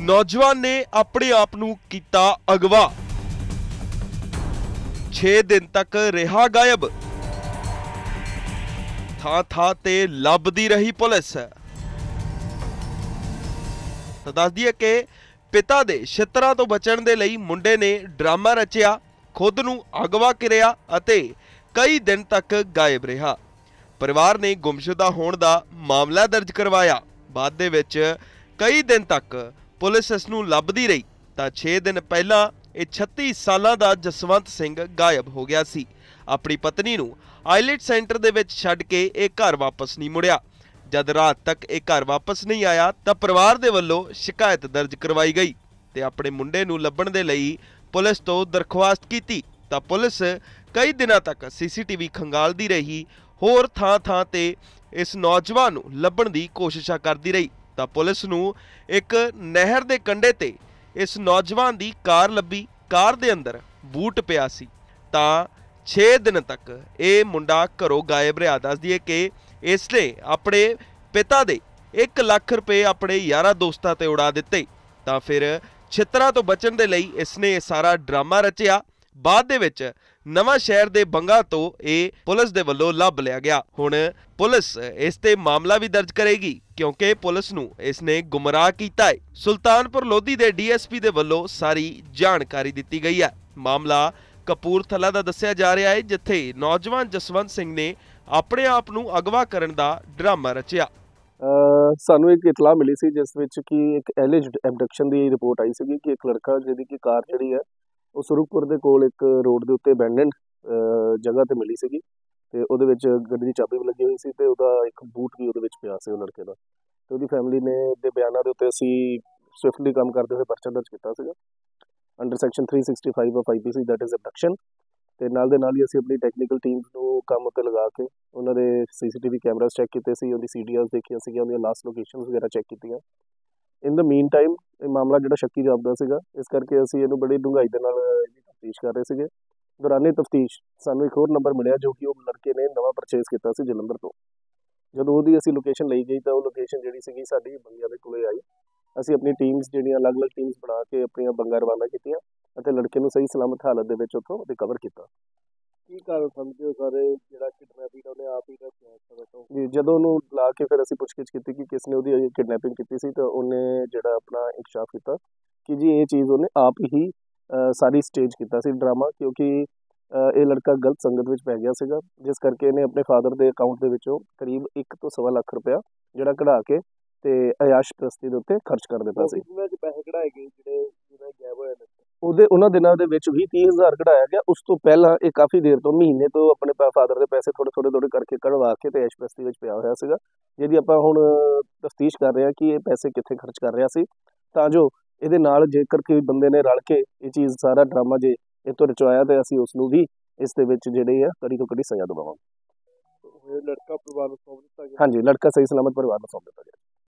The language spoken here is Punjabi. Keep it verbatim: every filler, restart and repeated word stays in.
नौजवान ने अपने आप नूं कीता अगवा, छे दिन तक रहा गायब, थां थां ते लभदी रही पुलिस। तो दस दिए कि पिता दे छित्तरां तो बचण दे लई मुंडे ने ड्रामा रचिया, खुद नूं अगवा करिया अते कई दिन तक गायब रहा। परिवार ने गुमशुदा होण दा मामला दर्ज करवाया। बाद दे विच कई दिन तक पुलिस इस नूं लभदी रही तां छे दिन पहलां ਇਹ छत्ती सालां दा जसवंत सिंह गायब हो गया सी। अपनी पत्नी नूं आईलैट सेंटर दे विच छड्ड के ਇਹ घर वापस नहीं मुड़िया। जद रात तक ਇਹ घर वापस नहीं आया तां परिवार दे वल्लों शिकायत दर्ज करवाई गई ते अपने मुंडे नूं लभण दे लई पुलिस तो दरख्वास्त कीती तां पुलिस कई दिनां तक सीसीटीवी खंगालदी रही, होर थां थां ते इस नौजवान नूं लभण दी कोशिशां करदी रही तां पुलिस नूं एक नहर दे कंढे ते इस नौजवान दी कार लभी। कार दे अंदर बूट पिया सी तां छे दिन तक ये मुंडा घरों गायब रहा। दस दिए कि इसने अपने पिता दे एक लाख रुपए अपने यारा दोस्तां ते उड़ा दिते तां फिर छित्तरां तो बचण दे लई इसने ये सारा ड्रामा रचिया। बाद दे विच नवां शहर दे बंगा तो ये पुलिस दे वल्लों लभ लिया गया। हुण पुलिस इस ते मामला भी दर्ज करेगी क्योंकि पुलिस नूं इसने गुमराह कीता है। सुल्तानपुर लोधी दे डीएसपी दे वल्लों सारी जानकारी दित्ती गई है। मामला कपूरथला दा दस्सिया जा रहा है जिथे नौजवान जसवंत सिंह ने अपने आप नूं अगवा करन दा ड्रामा रचिया। सानू एक इतला मिली सी जिस विच कि एक एलिज्ड एबडक्शन दी रिपोर्ट आई सी कि एक लड़का जिहदी कि कार जिहड़ी है ਉਹ ਸੁਰੂਪੁਰ ਦੇ ਕੋਲ ਇੱਕ ਰੋਡ ਦੇ ਉੱਤੇ ਅਬੈਂਡਨਡ ਜਗ੍ਹਾ ਤੇ ਮਿਲੀ ਸੀਗੀ ਤੇ ਉਹਦੇ ਵਿੱਚ ਗੱਡੀ ਦੀ ਚਾਬੀ ਵੀ ਲੱਗੀ ਹੋਈ ਸੀ ਤੇ ਉਹਦਾ ਇੱਕ ਬੂਟ ਵੀ ਉਹਦੇ ਵਿੱਚ ਪਿਆ ਸੀ ਉਹ ਲੜਕੇ ਦਾ। ਤੇ ਉਹਦੀ ਫੈਮਿਲੀ ਨੇ ਦੇ ਬਿਆਨਾਂ ਦੇ ਉੱਤੇ ਅਸੀਂ ਸਵਿਫਟਲੀ ਕੰਮ ਕਰਦੇ ਹੋਏ ਪਰਚਾ ਦਰਜ ਕੀਤਾ ਸੀਗਾ ਅੰਡਰ ਸੈਕਸ਼ਨ तीन सौ पैंसठ of IPC that is abduction. ਤੇ ਨਾਲ ਦੇ ਨਾਲ ਹੀ ਅਸੀਂ ਆਪਣੀ ਟੈਕਨੀਕਲ ਟੀਮ ਨੂੰ ਕੰਮ ਉੱਤੇ ਲਗਾ ਕੇ ਉਹਨਾਂ ਦੇ ਸੀਸੀਟੀਵੀ ਕੈਮਰਾਸ ਚੈੱਕ ਕੀਤੇ ਸੀ, ਉਹਦੀ ਸੀਡੀਆਰਸ ਦੇਖੀਆਂ ਸੀਗੀਆਂ, ਉਹਦੀਆਂ ਲਾਸਟ ਲੋਕੇਸ਼ਨਸ ਵਗੈਰਾ ਚੈੱਕ ਕੀਤੀਆਂ। इन द मीन टाइम ਇਹ ਮਾਮਲਾ ਜਿਹੜਾ ਸ਼ੱਕੀ ਜਾਪਦਾ ਸੀਗਾ ਇਸ ਕਰਕੇ ਅਸੀਂ ਇਹਨੂੰ ਬੜੀ ਡੂੰਘਾਈ ਦੇ ਨਾਲ ਇਹਦੀ ਤਫਤੀਸ਼ ਕਰ ਰਹੇ ਸੀਗੇ। ਦੌਰਾਨੇ ਤਫਤੀਸ਼ ਸਾਨੂੰ ਇੱਕ ਹੋਰ ਨੰਬਰ ਮਿਲਿਆ ਜੋ ਕਿ ਉਹ ਲੜਕੇ ਨੇ ਨਵਾਂ ਪਰਚੇਸ ਕੀਤਾ ਸੀ ਜਲੰਧਰ ਤੋਂ। ਜਦੋਂ ਉਹਦੀ ਅਸੀਂ ਲੋਕੇਸ਼ਨ ਲਈ ਗਈ ਤਾਂ ਉਹ ਲੋਕੇਸ਼ਨ ਜਿਹੜੀ ਸੀਗੀ ਸਾਡੀ ਬੰਗਿਆਂ ਦੇ ਕੋਲੇ ਆਈ। ਅਸੀਂ ਆਪਣੀ ਟੀਮਸ ਜਿਹੜੀਆਂ ਅਲੱਗ-ਅਲੱਗ ਟੀਮਸ ਬਣਾ ਕੇ ਆਪਣੀਆਂ ਬੰਗਾ ਰਵਾਨਾ ਕੀਤੀਆਂ ਅਤੇ ਲੜਕੇ ਨੂੰ ਸਹੀ ਸਲਾਮਤ ਹਾਲਤ ਦੇ ਵਿੱਚ ਉੱਥੋਂ ਰਿਕਵਰ ਕੀਤਾ। ਕੀ ਕਾਰਨ ਸਮਝਦੇ ਹੋ ਸਾਰੇ ਜਿਹੜਾ ਕਿਡਨੈਪਿੰਗ ਉਹਨੇ ਆਪ ਹੀ ਦੱਸਿਆ ਜੀ? ਜਦੋਂ ਉਹਨੂੰ ਲਾ ਕੇ ਫਿਰ ਅਸੀਂ ਪੁੱਛਗਿੱਛ ਕੀਤੀ ਕਿ ਕਿਸ ਨੇ ਉਹਦੀ ਕਿਡਨੈਪਿੰਗ ਕੀਤੀ ਸੀ ਤਾਂ ਉਹਨੇ ਜਿਹੜਾ ਆਪਣਾ ਇੰਕਸ਼ਾਫ ਕੀਤਾ ਕਿ ਜੀ ਇਹ ਚੀਜ਼ ਉਹਨੇ ਆਪ ਹੀ ਸਾਰੀ ਸਟੇਜ ਕੀਤਾ ਸੀ ਡਰਾਮਾ, ਕਿਉਂਕਿ ਇਹ ਲੜਕਾ ਗਲਤ ਸੰਗਤ ਵਿੱਚ ਪੈ ਗਿਆ ਸੀਗਾ ਜਿਸ ਕਰਕੇ ਇਹਨੇ ਆਪਣੇ ਫਾਦਰ ਦੇ ਅਕਾਊਂਟ ਦੇ ਵਿੱਚੋਂ ਕਰੀਬ ਇੱਕ ਤੋਂ ਸਵਾ ਲੱਖ ਰੁਪਇਆ ਜਿਹੜਾ ਕਢਾ ਕੇ ਤੇ ਅਯਾਸ਼ ਪ੍ਰਸਤੀ ਦੇ ਉੱਤੇ ਖਰਚ ਕਰ ਦਿੱਤਾ ਸੀ। ਪੈਸੇ ਕਢਾਏ ਗਏ ਜਿਹੜੇ ਜਿਹਨਾਂ ਗਾਇਬ ਹੋਏ ਨੇ ਉਹਦੇ ਉਹਨਾਂ ਦਿਨਾਂ ਦੇ ਵਿੱਚ ਵੀ ਤੀਹ ਹਜ਼ਾਰ ਕਢਾਇਆ ਗਿਆ। ਉਸ ਤੋਂ ਪਹਿਲਾਂ ਇਹ ਕਾਫੀ ਦੇਰ ਤੋਂ ਮਹੀਨੇ ਤੋਂ ਆਪਣੇ ਫਾਦਰ ਦੇ ਪੈਸੇ ਥੋੜ੍ਹੇ ਥੋੜ੍ਹੇ ਥੋੜ੍ਹੇ ਕਰਕੇ ਕਢਵਾ ਕੇ ਤੇ ਐਸ਼ ਪ੍ਰਸਤੀ ਵਿੱਚ ਪਿਆ ਹੋਇਆ ਸੀਗਾ, ਜਿਹਦੀ ਆਪਾਂ ਹੁਣ ਤਫਤੀਸ਼ ਕਰ ਰਹੇ ਹਾਂ ਕਿ ਇਹ ਪੈਸੇ ਕਿੱਥੇ ਖਰਚ ਕਰ ਰਿਹਾ ਸੀ, ਤਾਂ ਜੋ ਇਹਦੇ ਨਾਲ ਜੇਕਰ ਕੋਈ ਬੰਦੇ ਨੇ ਰਲ ਕੇ ਇਹ ਚੀਜ਼ ਸਾਰਾ ਡਰਾਮਾ ਜੇ ਇਹ ਤੋਂ ਰਚਵਾਇਆ ਤਾਂ ਅਸੀਂ ਉਸ ਨੂੰ ਵੀ ਇਸ ਦੇ ਵਿੱਚ ਜਿਹੜੇ ਆ ਕੜੀ ਤੋਂ ਕੜੀ ਸਜ਼ਾ ਦਵਾਵਾਂਗੇ। ਲੜਕਾ ਪਰਿਵਾਰ ਨੂੰ ਸੌਂਪ ਦਿੱਤਾ ਗਿਆ? ਹਾਂਜੀ, ਲੜਕਾ ਸਹੀ ਸਲਾਮਤ ਪਰਿਵਾਰ ਨੂੰ ਸੌਂਪ ਦਿੱਤਾ ਗਿਆ।